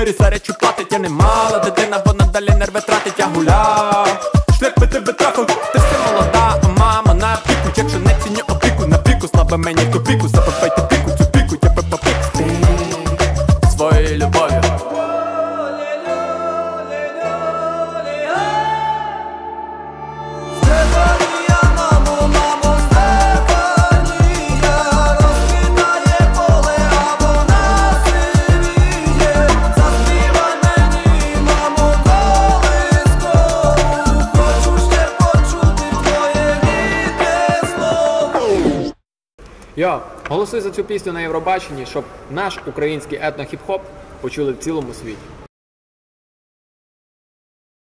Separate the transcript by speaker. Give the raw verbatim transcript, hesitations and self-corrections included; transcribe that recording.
Speaker 1: двері зарячу платить. Я не мала дитина, вона далі нерви тратить. Я гуляв, шлях би тебе трафив. Ти все молода, а мама на піку. Якщо не ціню опіку, на піку слабо мені в тупіку. Забивайте піку, цю піку, я би попік своєю любов'ю.
Speaker 2: Йо, голосуй за цю пісню на Євробаченні, щоб наш український етно-хіп-хоп почули в цілому світі.